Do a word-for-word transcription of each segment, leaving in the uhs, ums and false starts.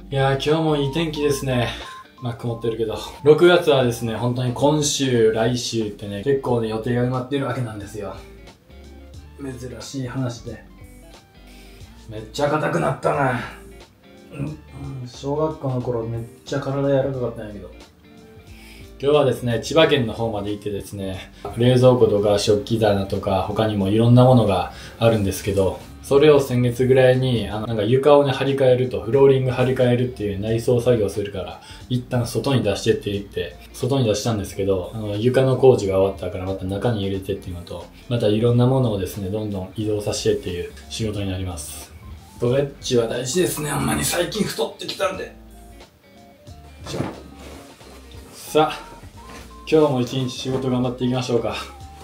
いやー、今日もいい天気ですね。まあ、曇ってるけど。ろくがつはですね、本当に今週、来週ってね、結構ね、予定が埋まってるわけなんですよ。珍しい話で。めっちゃ硬くなったな。うん、小学校の頃めっちゃ体柔らかかったんやけど。今日はですね、千葉県の方まで行ってですね、冷蔵庫とか食器棚とか他にもいろんなものがあるんですけど、それを先月ぐらいに、あの、なんか床をね、張り替えると、フローリング張り替えるっていう内装作業するから、一旦外に出してって言って、外に出したんですけど、あの、床の工事が終わったからまた中に入れてっていうのと、またいろんなものをですね、どんどん移動させてっていう仕事になります。ストレッチは大事ですね、ほんまに最近太ってきたんで。さあ、今日も一日仕事頑張っていきましょうか。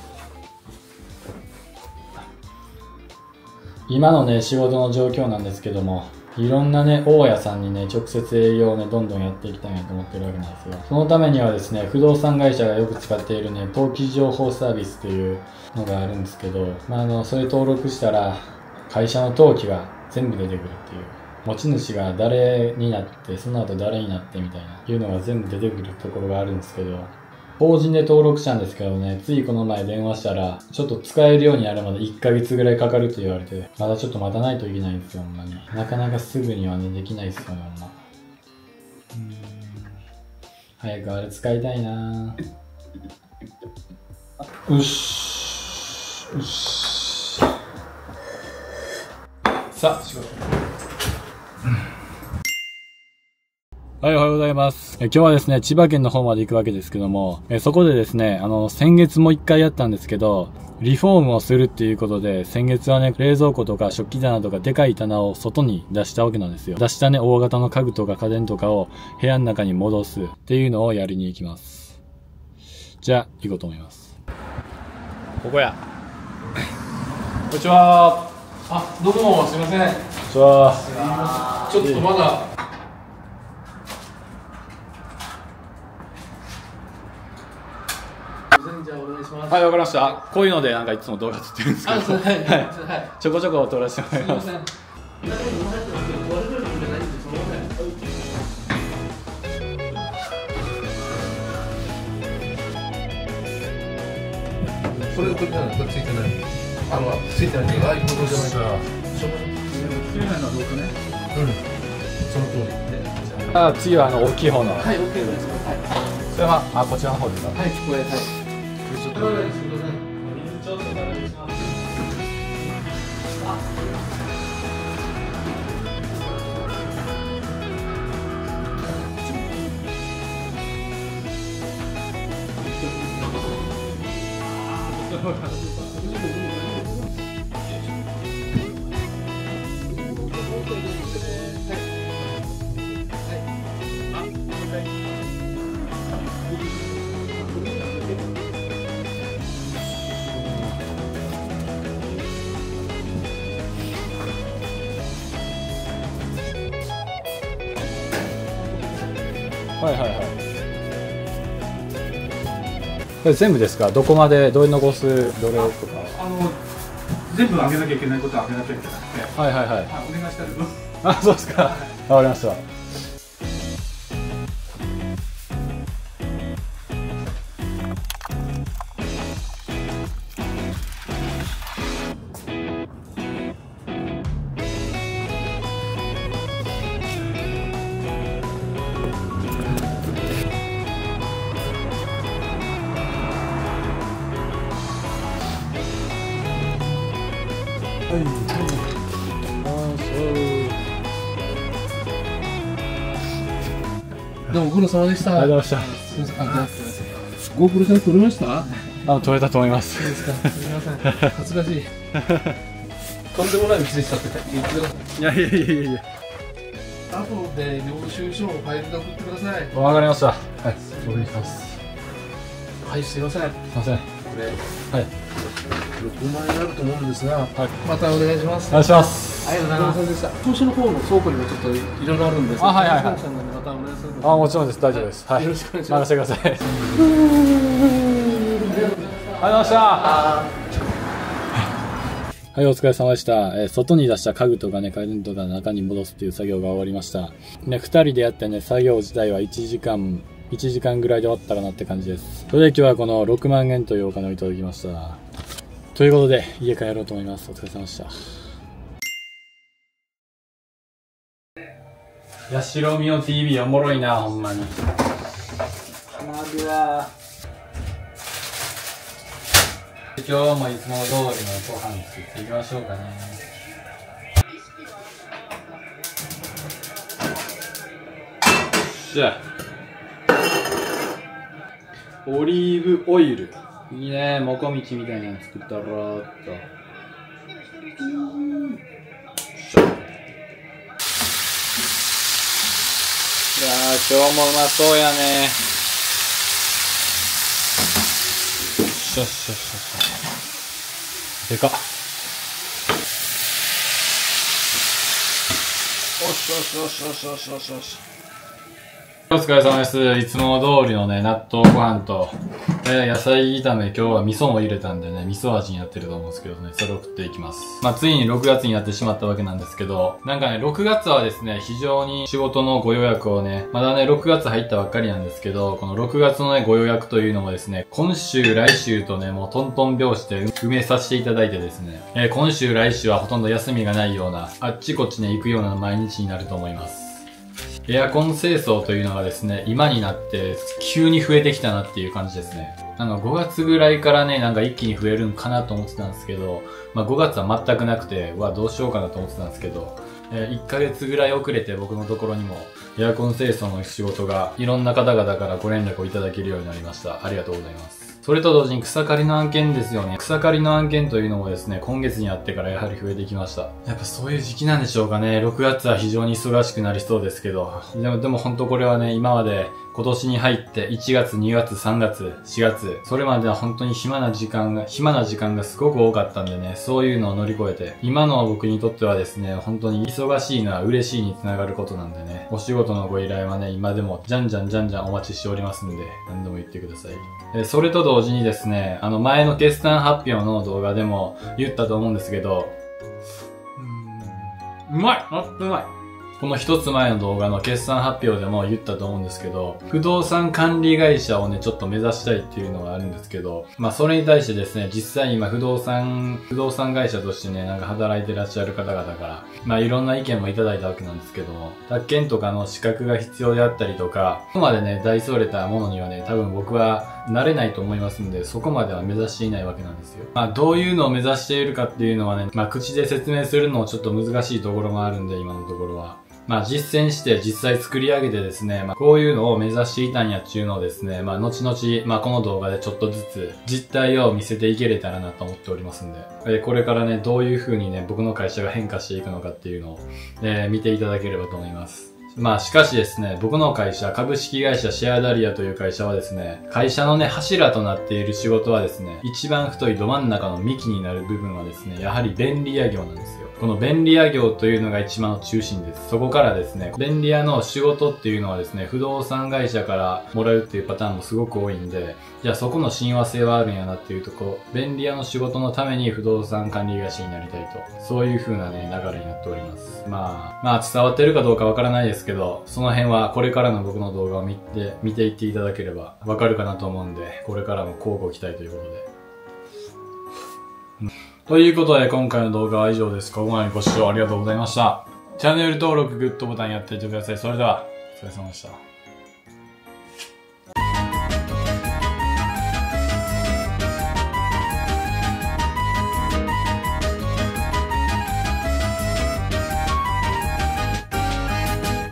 今のね、仕事の状況なんですけども、いろんなね、大家さんにね、直接営業をね、どんどんやっていきたいなと思ってるわけなんですよ。そのためにはですね、不動産会社がよく使っているね、登記情報サービスというのがあるんですけど、まあ、あの、それ登録したら、会社の登記が全部出てくるっていう。持ち主が誰になって、その後誰になってみたいな、いうのが全部出てくるところがあるんですけど、法人で登録したんですけどね、ついこの前電話したら、ちょっと使えるようになるまでいっかげつぐらいかかると言われて、まだちょっと待たないといけないんですよ、ほんまに。なかなかすぐにはね、できないですよね、ほんま。うーん。早くあれ使いたいなぁ。よし。よし。さあ、仕事。はい、おはようございます。え今日はですね、千葉県の方まで行くわけですけども、えそこでですね、あの、先月も一回やったんですけど、リフォームをするっていうことで、先月はね、冷蔵庫とか食器棚とかでかい棚を外に出したわけなんですよ。出したね、大型の家具とか家電とかを部屋の中に戻すっていうのをやりに行きます。じゃあ、行こうと思います。ここや。こんにちは。 あ、どうも、すいません。こんにちは。 ちょっとまだ。じゃあお願いします。 はい、わかりました。こういうのでなんかいつも動画撮ってるんですけど、はい、はい、ちょこちょこ撮らせてもらいます。すみません。 これこれなんかついてない。あのついてない。ああいうことじゃないから。ついてないのはどうかね。うん。その通り。 あ、次はあの大きい方の。 はい、オッケーです。はい。 それはあこちらの方ですか。 はい、聞こえはい。ちょっと水ちょっとお願いします。 はいはいはい。これ全部ですか。どこまでどれ残すどれとか。 あの全部上げなきゃいけないことは上げなきゃいけなくて。 はいはいはい。 お願いしたらどうぞ。 あ、そうですか。わかりました。はい。 どうもご苦労様でした。 ありがとうございました。あ、ゴープロちゃん撮れました？ あの撮れたと思います。 そうですか。すみません。恥ずかしい。とんでもない道でしたって言ってください。 いやいやいやいや。 後で領収書をファイルで送ってください。 わかりました。はい。お願いします。 はい、すいません。すいません。 これ。はい。ろくまん円になると思うんですが、はい、またお願いします。 お願いします。 ありがとうございました。投資の方の倉庫にもちょっといろいろあるんですけど、 あ、はいはいはい。 またお願いする。 あ、もちろんです。大丈夫です。はい。 よろしくお願いします。 任せてください。ありがとうございました。 はい、お疲れ様でした。えー、外に出した家具とかね、家電とか中に戻すっていう作業が終わりました。ね、二人でやってね、作業自体はいちじかん、いちじかんぐらいで終わったらなって感じです。それで今日はこのろくまんえんというお金をいただきました。ということで、家帰ろうと思います。お疲れ様でした。やしろみお ティーブイ おもろいな、ほんまに。まずは、今日もいつも通りのご飯作っていきましょうかね。じゃあ、オリーブオイル。いいね、もこみちみたいなの作ったらーっと。いやー、今日もうまそうやね。よしよしよしよし。でかっ。よしよしよしよしよしよしよし。お疲れ様です。いつも通りのね、納豆ご飯と、えー、野菜炒め、今日は味噌も入れたんでね、味噌味になってると思うんですけどね、それを食っていきます。まあ、ついにろくがつになってしまったわけなんですけど、なんかね、ろくがつはですね、非常に仕事のご予約をね、まだね、ろくがつ入ったばっかりなんですけど、このろくがつのね、ご予約というのもですね、今週、来週とね、もうトントン拍子で埋めさせていただいてですね、えー、今週、来週はほとんど休みがないような、あっちこっちね、行くような毎日になると思います。エアコン清掃というのがですね、今になって急に増えてきたなっていう感じですね。なんかごがつぐらいからね、なんか一気に増えるんかなと思ってたんですけど、まあごがつは全くなくて、うわ、どうしようかなと思ってたんですけど、えー、いっかげつぐらい遅れて僕のところにもエアコン清掃の仕事がいろんな方々からご連絡をいただけるようになりました。ありがとうございます。それと同時に草刈りの案件ですよね。草刈りの案件というのもですね、今月になってからやはり増えてきました。やっぱそういう時期なんでしょうかね。ろくがつは非常に忙しくなりそうですけど。でも、でも本当これはね、今まで今年に入っていちがつ、にがつ、さんがつ、しがつ、それまでは本当に暇な時間が、暇な時間がすごく多かったんでね、そういうのを乗り越えて、今の僕にとってはですね、本当に忙しいのは嬉しいにつながることなんでね、お仕事のご依頼はね、今でもじゃんじゃんじゃんじゃんお待ちしておりますんで、何でも言ってください。えそれと同時にですね、あの前の決算発表の動画でも言ったと思うんですけど、うーん、うまい！あっうまい！この一つ前の動画の決算発表でも言ったと思うんですけど、不動産管理会社をね、ちょっと目指したいっていうのがあるんですけど、まあそれに対してですね、実際今不動産、不動産会社としてね、なんか働いてらっしゃる方々から、まあいろんな意見もいただいたわけなんですけども、宅建とかの資格が必要であったりとか、ここまでね、大それたものにはね、多分僕はなれないと思いますんで、そこまでは目指していないわけなんですよ。まあどういうのを目指しているかっていうのはね、まあ口で説明するのもちょっと難しいところもあるんで、今のところは。まあ実践して実際作り上げてですね、まあこういうのを目指していたんやっていうのをですね、まあ後々、まあこの動画でちょっとずつ実態を見せていけれたらなと思っておりますんで、えこれからね、どういう風にね、僕の会社が変化していくのかっていうのを、えー、見ていただければと思います。まあしかしですね、僕の会社、株式会社シェアダリアという会社はですね、会社のね、柱となっている仕事はですね、一番太いど真ん中の幹になる部分はですね、やはり便利屋業なんですよ。この便利屋業というのが一番の中心です。そこからですね、便利屋の仕事っていうのはですね、不動産会社からもらうっていうパターンもすごく多いんで、じゃあそこの親和性はあるんやなっていうとこ、便利屋の仕事のために不動産管理会社になりたいと、そういう風なね、流れになっております。まあ、まあ伝わってるかどうかわからないですけど、その辺はこれからの僕の動画を見て、見ていっていただければわかるかなと思うんで、これからも交互期待ということで。ということで、今回の動画は以上です。ここまでご視聴ありがとうございました。チャンネル登録、グッドボタンやっていってください。それでは、お疲れ様でした。